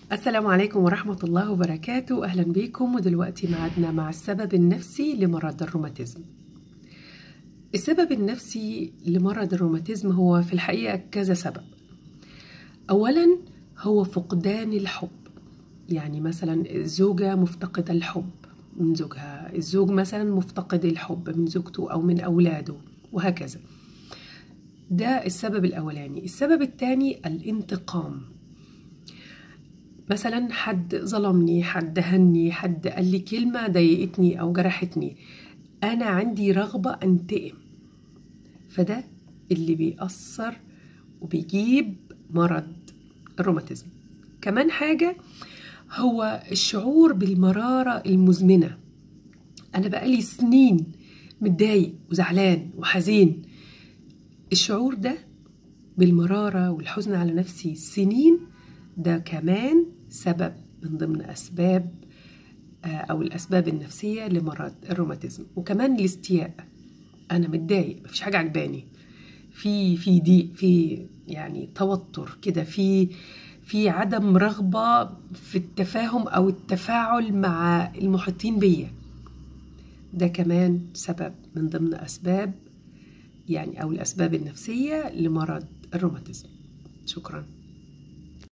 السلام عليكم ورحمة الله وبركاته. أهلا بكم. ودلوقتي معادنا مع السبب النفسي لمرض الروماتيزم. السبب النفسي لمرض الروماتيزم هو في الحقيقة كذا سبب. أولا هو فقدان الحب، يعني مثلا الزوجة مفتقدة الحب من زوجها، الزوج مثلا مفتقد الحب من زوجته أو من أولاده وهكذا. ده السبب الأولاني. السبب الثاني الانتقام، مثلا حد ظلمني، حد هني، حد قال لي كلمة ضايقتني أو جرحتني، أنا عندي رغبة أنتقم، فده اللي بيأثر وبيجيب مرض الروماتيزم. كمان حاجة هو الشعور بالمرارة المزمنة، أنا بقالي سنين متضايق وزعلان وحزين. الشعور ده بالمرارة والحزن على نفسي سنين، ده كمان سبب من ضمن أسباب أو الأسباب النفسية لمرض الروماتيزم. وكمان الاستياء، أنا متضايق، مفيش حاجة عجباني، في ضيق، في يعني توتر كده، في عدم رغبة في التفاهم أو التفاعل مع المحيطين بيا، ده كمان سبب من ضمن أسباب يعني أو الأسباب النفسية لمرض الروماتيزم. شكراً.